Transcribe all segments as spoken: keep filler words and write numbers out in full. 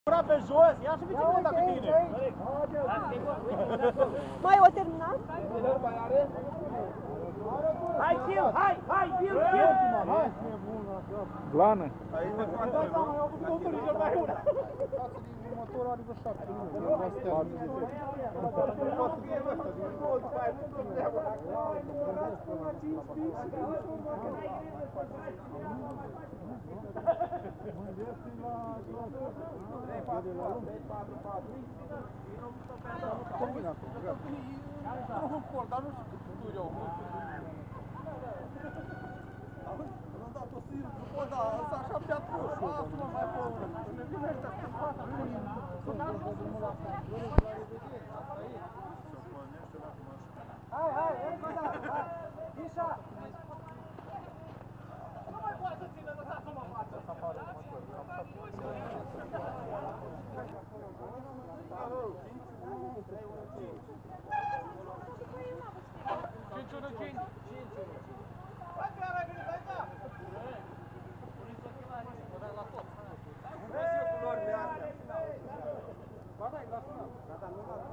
Ura pe jos, ia și vezi cum dacă tine. Mai o terminat? Hai, Gil, hai, hai, Gil, Gil! Blană. Motorul are vreo șapte minute. Hai, hai, încă o dată, hai! Mișa! Nu mai poate să țină, lăsați-mă în față! cinci unu cinci! Hai, care ai venit, hai, da! Vezi eu culorile astea! Ba da, e la final. Gata, nu la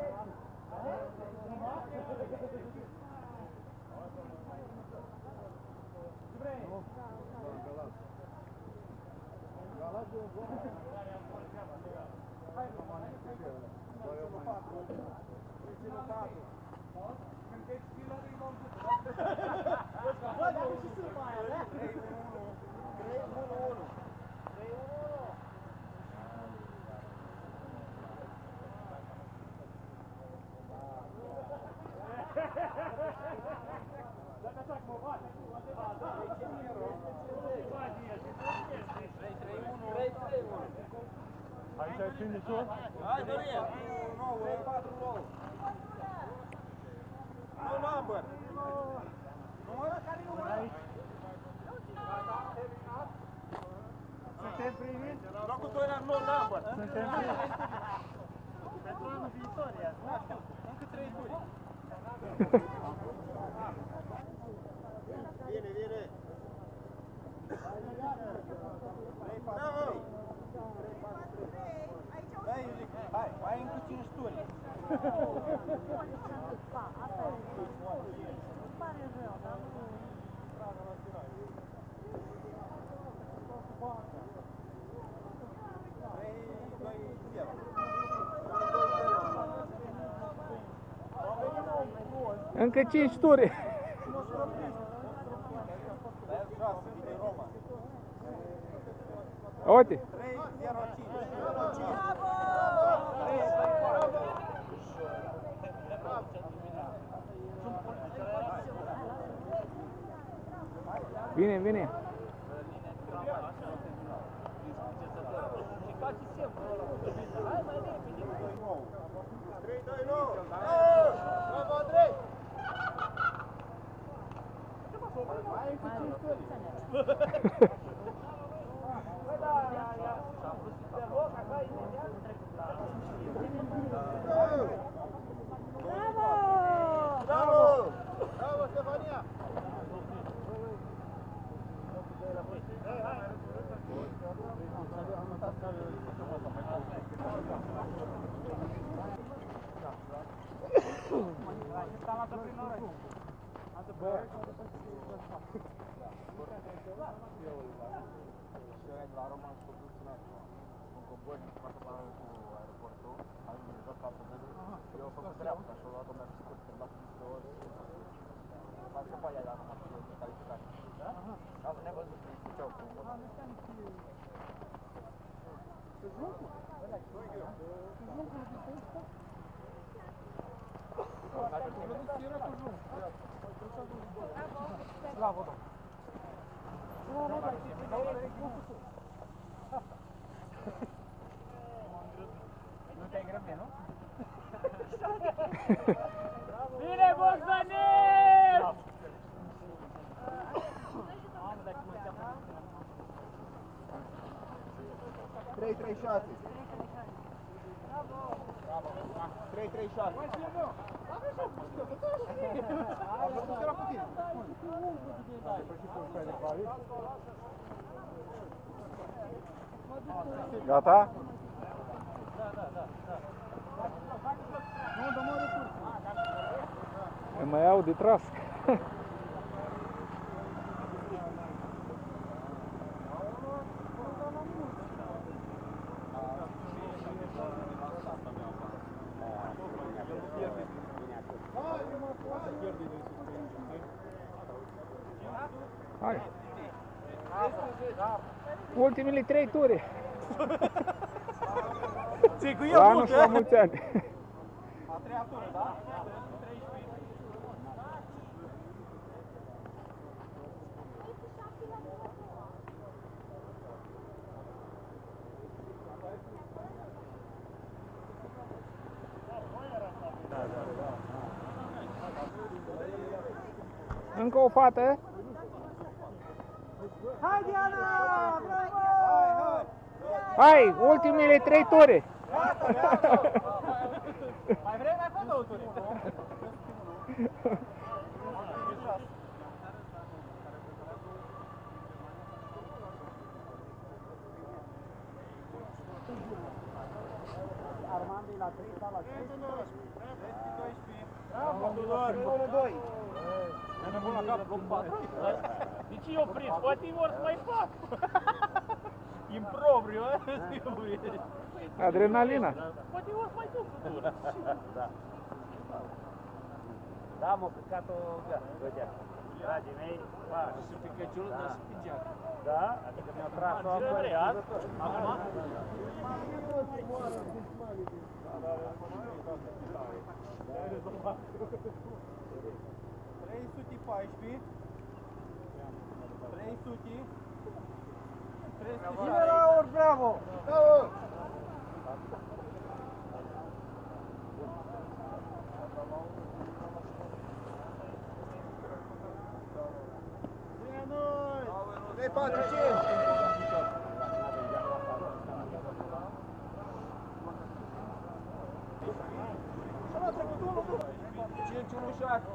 Aici ai finish-ul? Hai, Dorin! nouă, patru nouă! No number! Număr? Care număr? Suntem primiți? Locul doi la no number! Suntem primiți. Pentru anul viitor, ia! Încă trei turi! Vine, vine! trei patru trei! Hai, hai, mai încă cinci turi. Asta e. Îmi pare rău, dar nu... trei doi zero. Încă cinci turi. Uite. trei zero cinci. Vine, vine. trei doi nouă. Bravo, Andrei! Mai încă cinci turi. Băi, da, ia, te rog, așa, imediat. Bravo! Bravo! Bravo, Stefania! La Roman Producțiune, un cobor din fața cu aeroportul, am jos la Pădăru, eu am făcut dreapta și-o luat-o mea pe scurt, când l-a făcut de ori, m-a scăpat ea la Roman Producțiune, calificare. Am nevăzut că îi făceau cu un Să juncul? Să juncul de pe ăsta? Era cu junk. Slavă, domnule! Nu te-ai grăbit, nu? Bine, Bogdanel! trei trei șase. trei trei șase. Gata? mai au de tras. Hai. Ultimele trei ture. Ți-i cu La anul și la mulți ani. A treia tură, da? Încă o fată. Hai, Diana! Bravo! Hai, ultimele trei ture. Mai vrei mai fă două ture? Armand e la trei, da la trei. unu doi. Ne bun la cap, loc patru. Nici eu prins, poate ori să mai fac. Impropriu, Adrenalina. poate ori să mai duc cu tură. Da, m-a picat-o gădea. Dragii mei, fac. Și picăciul, dar și pe geacă. Da? Adică mi-a tras-o Ce vrei azi? Acum? trei sute paisprezece. trei sute. Bine, Laur, bravo! Bravo! trei patru cinci! cinci unu șase.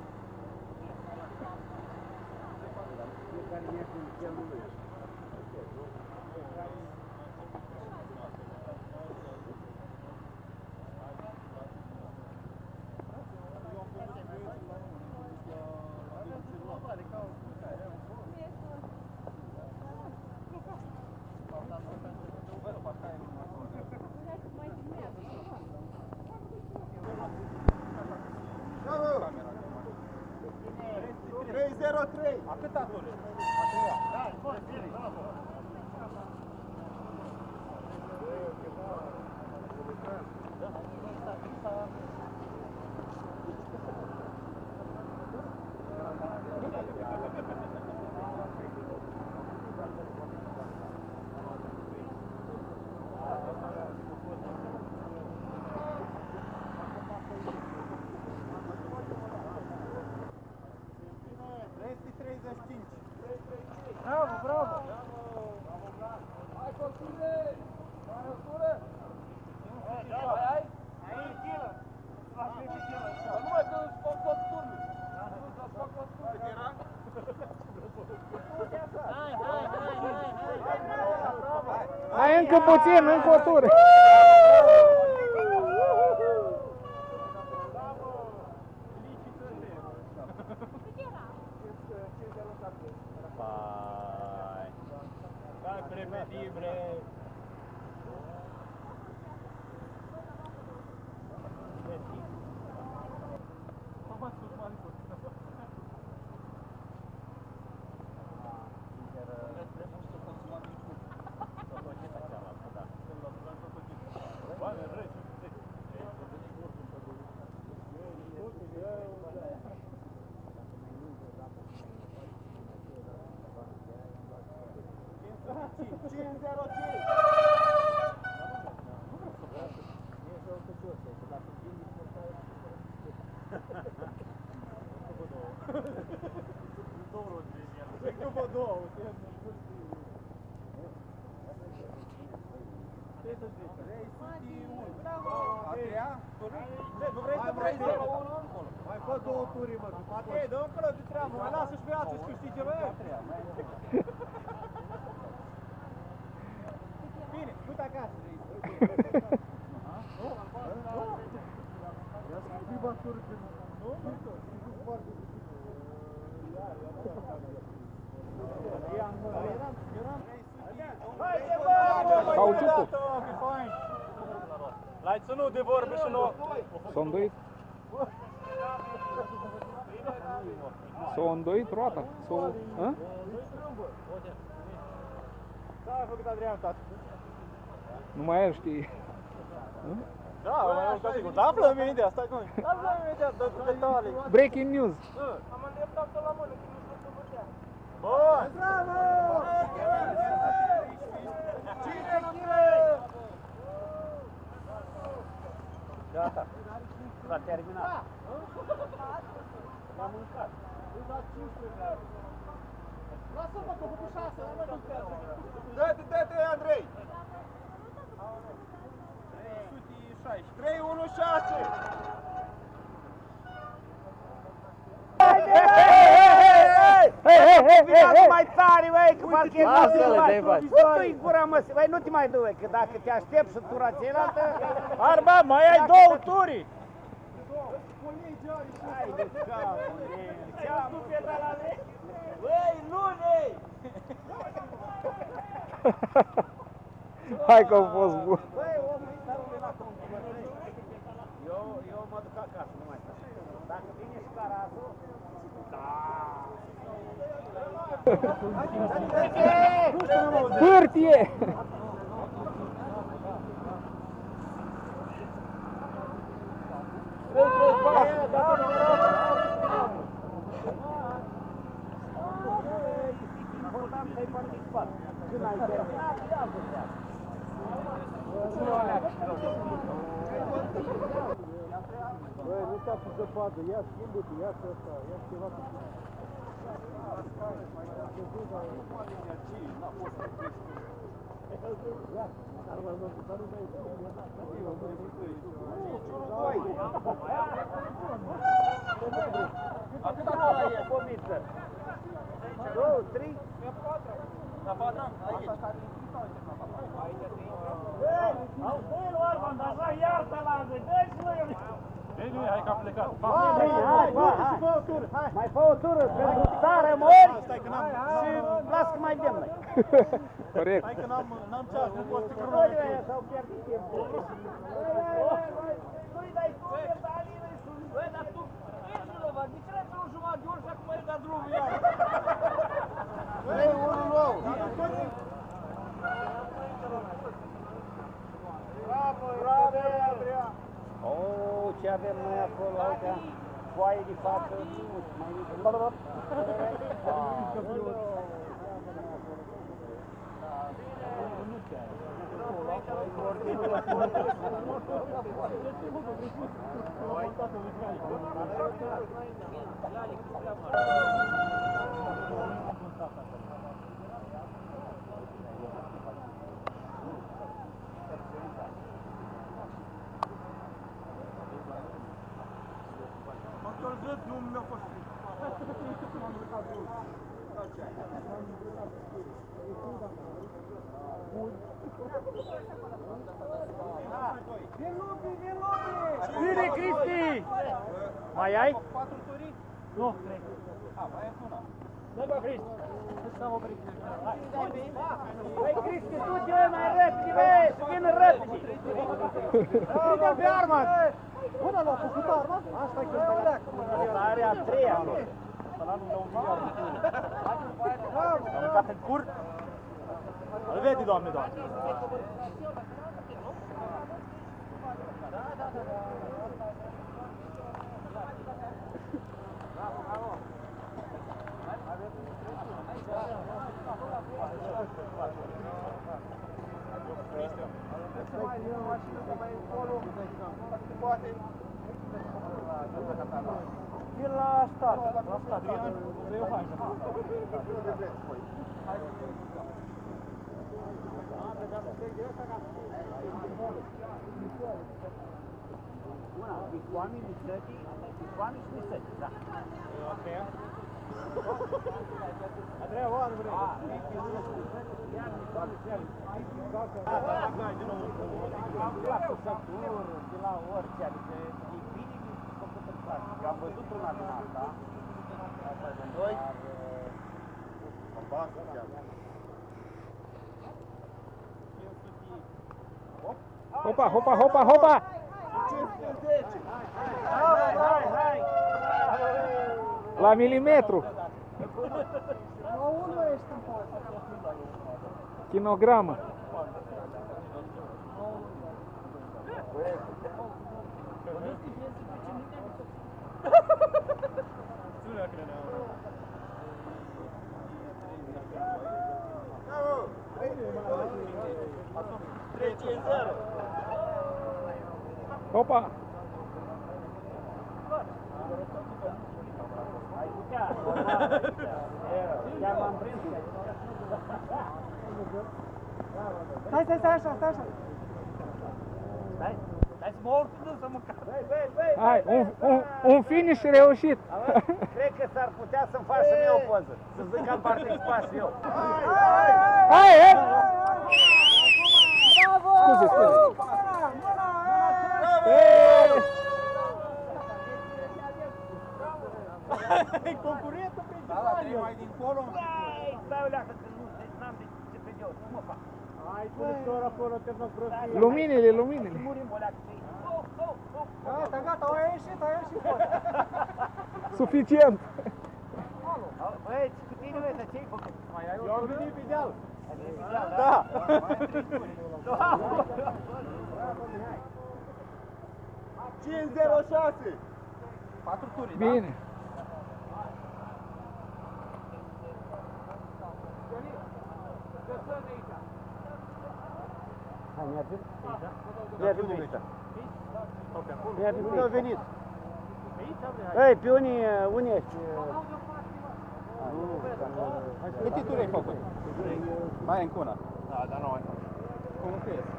trei zero trei! Atâta ture. treizeci și cinci! Bravo, bravo! Hai, Cosile! Mai o tură? Hai, hai! Aici, chilă! Faci pe chilă! Nu mai că îți fac tot turnul! Nu îți fac tot turnul! Cât era? Hai, hai, hai, hai, hai! Hai încă puțin, încă o tură. Pai! Dai prevedibre! cinci zero cinci! După două, trei sute unu. A treia? Nu vrei să vrei să la unul încolo? Mai fă două turi, mă, că fac Ei, dă-o încolo de treabă, mai lasă și pe alții să câștige ceva. Bine, du-te acasă. Ia să prima tură de... Nu? Cauciucul. L-ai ținut de vorbă și nu... S-a îndoit. S-a îndoit roata. S-a... A? Da, ai făcut Adrian, tată. Numai el știe. A? Da, mai mult ca sigur. Da, aflăm imediat, stai cu noi. Aflăm imediat, dă cu detalii. Breaking news. Am îndreptat-o la mână, că nu știu să vădea. Bun! Bravo! Gata. S-a terminat. L-am mâncat. Lasă-mă că cu șase, nu mai contează. Dă-te, dă-te, Andrei! trei unu șase! Hei, hei, hei, hei, hei! Mai tare, băi, că parcă e Lasă-le, dai faci. Nu-i gura, mă, băi, nu te mai duci, că dacă te aștepți să tura cealaltă... Arba, mai ai două turi! Hai de capul, Nu pedalale! băi, lune! Hai că a fost bun. Băi, omul ăsta nu la concurs. Eu, eu mă duc acasă, nu mai stau. Dacă vine și carazul... Pârtie! Important să-i participat. Când ai terminat, ia cu treabă. Băi, nu sta cu zăpadă, ia schimbă-te, ia ăsta, ia ceva cu tine. Atâta mai e, pomiță. Două, trei. La patra? Aici. Au dă-i lui Arman, dar așa iartă la gâi, dă-i și lui el! Ei, nu, hai că am plecat. Hai, hai, hai, mai fă o tură, pentru țară mori și las că mai dăm noi. Corect. Hai că n-am ceas, nu pot să Noi de aia s-au pierdut timpul. Nu-i dai tu, e Dalina, e sunt... Băi, dar tu ești vinovat, de ce n-ai ținut jumătate de ori și acum ai dat drumul iar? Băi, unul nou! Bravo, bravo, Adrian! Oh, ce avem noi acolo, uite, foaie de față, mai mică. Doctor Zăd nu mi-a fost fric. Vin lupi, vin lupi! Bine, Cristi! Mai ai? Patru turi? Nu, trei. A, mai e una. Dă bă, Cristi! S-am oprit. Băi, Cristi, tu ce mai repede, băi, să vină repede. Uite-l pe Arman! Bună, l-a făcut Arman? Asta e când Ăsta are a treia. Salanul de un miliard de turi. Am mâncat în cur? Îl vede, doamne, doamne. E la stat, la stat, Adrian, eu fac. Una, bicoanii, misătii, bicoanii și misătii, da. Andrei, oare vrei? A, iar bicoanii și iar am la cusături, de la orice, adică e bine de făcut în față. Eu am văzut una din asta, asta de doi, Am bază chiar. Hopa, hopa, hopa, hopa! Hai, hai, hai! La milimetru! La unul ești în poză. Kilogramă! trei cinci zero. Hopa! Ai putea. Chiar m-am prins. Stai, stai, stai așa, stai așa. Stai, stai să mă urc în să mânca. Băi, băi, băi! Hai, un, un, un finish reușit! Cred că s-ar putea să-mi faci și mie o poză. Să zic că am participat și eu. Hai, hai! Bravo! Scuze, scuze. Mâna, mâna! Concurentul principal! Da, trei mai dincolo. Băi, stai o leacă că nu, n-am de ce pe eu. Nu mă fac. Ai conector acolo, te mă prostie. Luminile, luminile! Murim o leacă pe ei. Oh, oh, oh. Gata, gata, au ieșit, au ieșit poză. Suficient! Băi, cu tine, băi, dar ce-ai făcut? Mai ai o Eu am venit pe deal. Ai venit pe deal, da? Da! cinci zero șase. Patru turi, da? Bine! Hai, mergem? Mergem aici. Mergem unde au venit? Ei, pe unii, unii ești? Câte turi ai făcut? Mai încă una. Da, dar nu ai. Cum că e?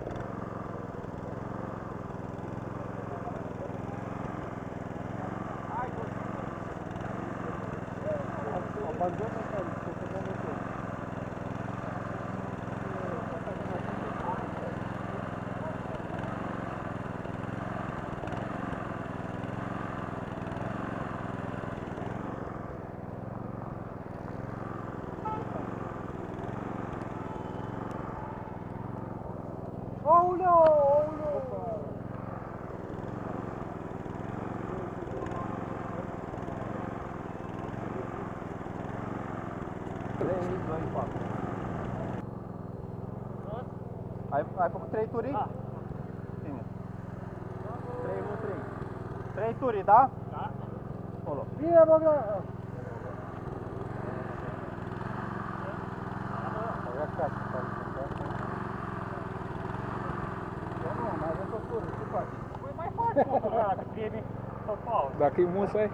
Aoleu, aoleu! Ai, ai făcut trei turi? Da. Bine. trei unu trei. trei turi, da? Da. Acolo. Bine, Bogdan! Ia casă, nu, mai avem tot turul, ce faci? Păi mai faci motorul ăla, că trebuie tot pauză. Dacă-i musai...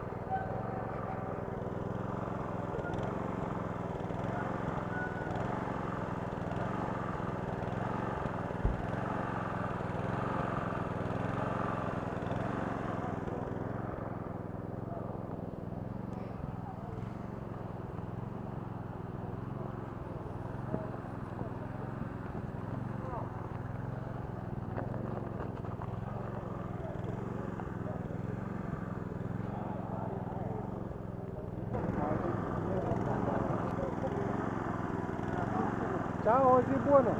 Ciao, o zi bună.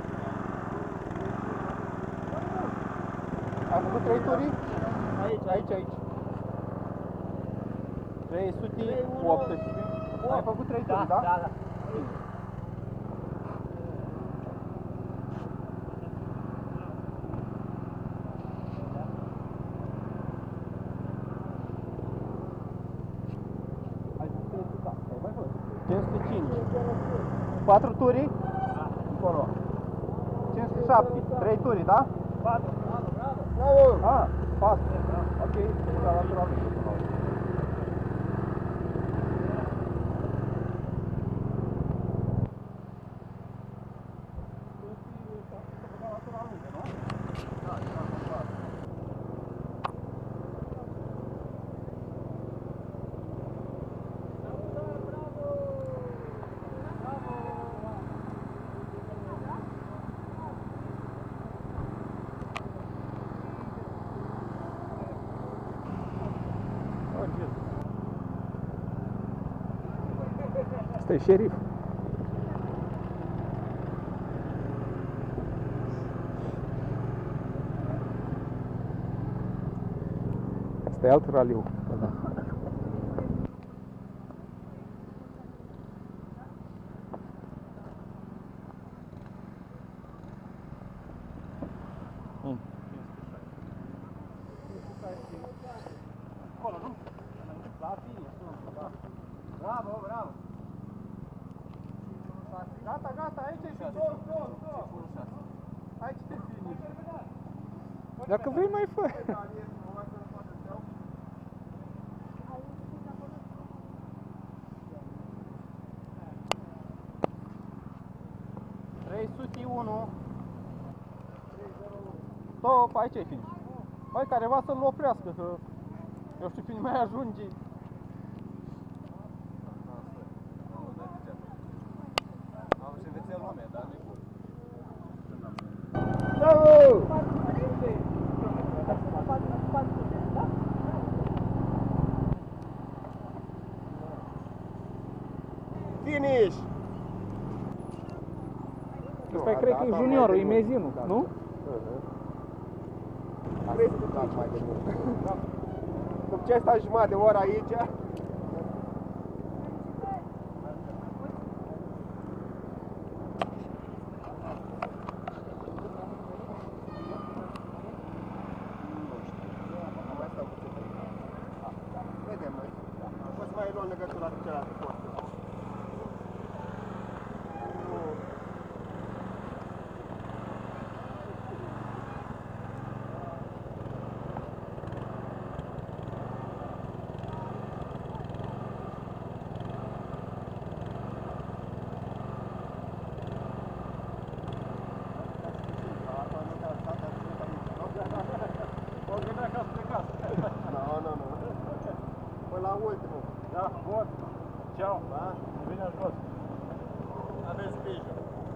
Ai făcut trei turi? Aici, Aici, aici. trei sute optsprezece. Ai făcut trei turi, da? Da, da. cinci sute cinci. patru turi? Acolo. cinci sute șapte. trei turi, da? patru. Bravo! Ah, patru. Ok, se uita lateral. Asta e șerif. Asta e alt raliu. Da. Bravo, bravo! Gata, gata, aici e finish. Stop, stop, stop! Aici e finish. Dacă vrei mai fă. trei sute unu. Stop, aici e finish. Băi, careva să-l oprească, că eu știu, fiind mai ajunge. Am și vețel lume, dar nu-i bun. Finish! Ăsta cred că e juniorul, e mezinul, nu? Vrei să te tragi mai de mult. După ce ai stat jumătate de oră aici, vedem noi. Poți mai lua în legătura cu celălalt post. Nu, nu, nu. Până la ultimul. Da, bun. Ceau. Da? Bine ați fost. Aveți grijă.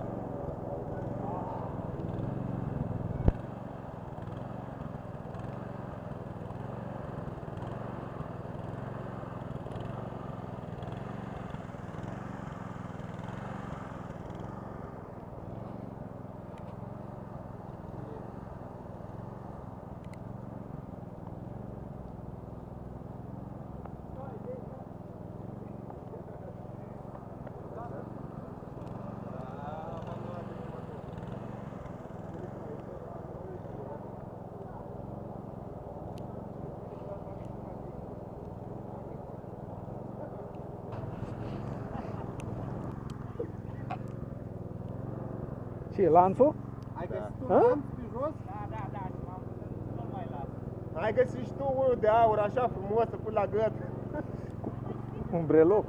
Ce e lanțul? Ai găsit un Ha? lanț pe jos? Da, da, da, nu mai las. Ai găsit și tu unul de aur așa frumos să pui la gât. Un breloc.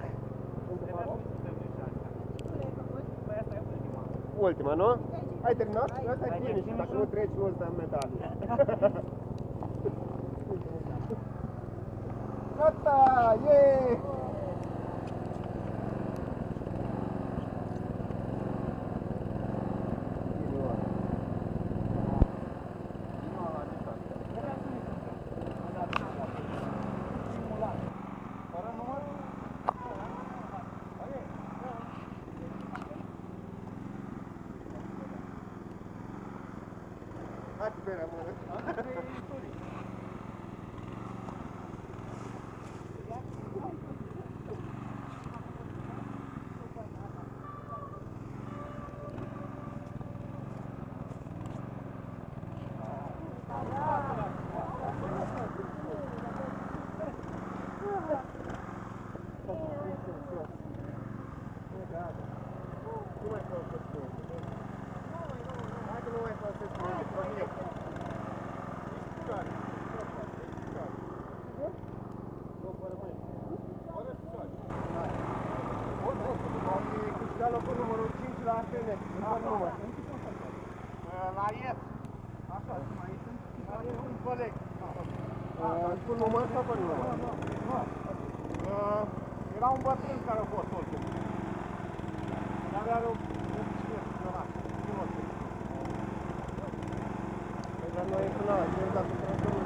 Ultima, nu? Ai terminat? Asta e finish, dacă nu treci, nu-ți dăm medalii. Gata! Yeee! Hai pe berea, mă. Nu mai vreau să spun. Hai că nu mai vreau să spun. Locul numărul cinci la Atene. La ies. Așa, mai sunt. Un coleg. Spun număr sau pe număr? Era un bătrân care a fost oricum. Dar are o bicicletă. Dar noi e până la, dacă